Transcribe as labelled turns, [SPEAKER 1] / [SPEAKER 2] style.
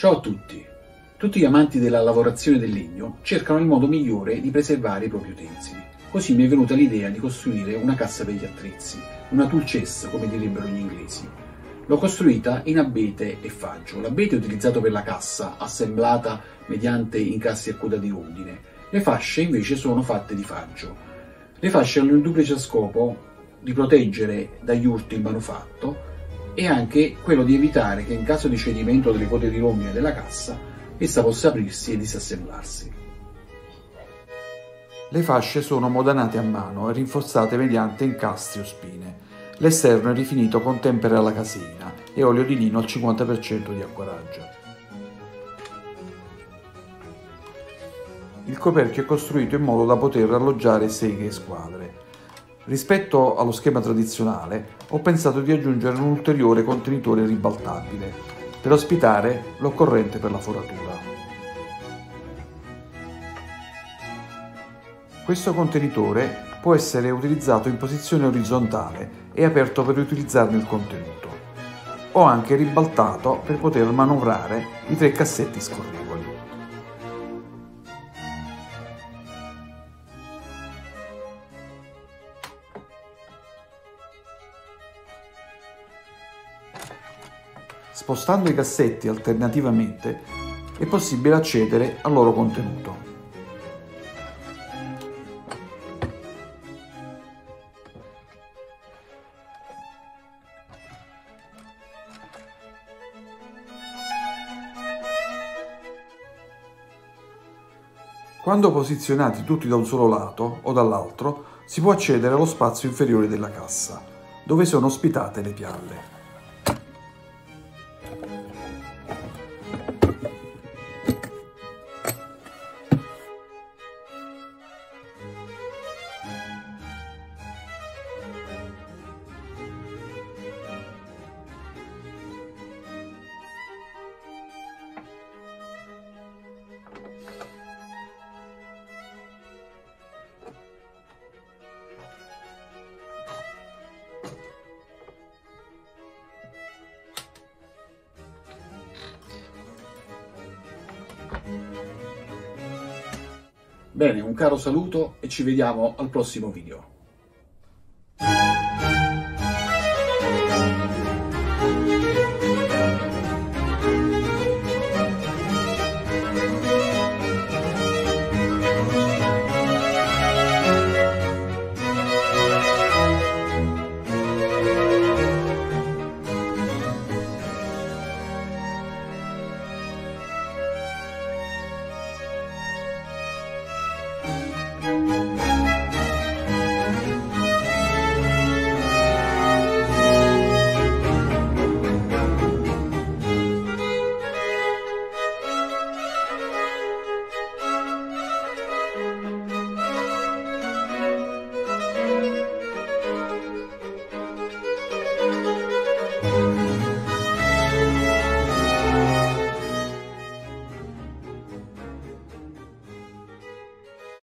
[SPEAKER 1] Ciao a tutti! Tutti gli amanti della lavorazione del legno cercano il modo migliore di preservare i propri utensili. Così mi è venuta l'idea di costruire una cassa per gli attrezzi, una tool chest come direbbero gli inglesi. L'ho costruita in abete e faggio. L'abete è utilizzato per la cassa, assemblata mediante incassi a coda di rondine. Le fasce invece sono fatte di faggio. Le fasce hanno il duplice scopo di proteggere dagli urti il manufatto e anche quello di evitare che in caso di cedimento delle code di rondine della cassa essa possa aprirsi e disassemblarsi.
[SPEAKER 2] Le fasce sono modanate a mano e rinforzate mediante incastri o spine. L'esterno è rifinito con tempera alla caseina e olio di lino al 50% di acquaraggia. Il coperchio è costruito in modo da poter alloggiare seghe e squadre. Rispetto allo schema tradizionale, ho pensato di aggiungere un ulteriore contenitore ribaltabile per ospitare l'occorrente per la foratura. Questo contenitore può essere utilizzato in posizione orizzontale e aperto per riutilizzarne il contenuto, o anche ribaltato per poter manovrare i 3 cassetti scorrevoli. Spostando i cassetti alternativamente è possibile accedere al loro contenuto. Quando posizionati tutti da un solo lato o dall'altro, si può accedere allo spazio inferiore della cassa, dove sono ospitate le pialle.
[SPEAKER 1] Bene, un caro saluto e ci vediamo al prossimo video.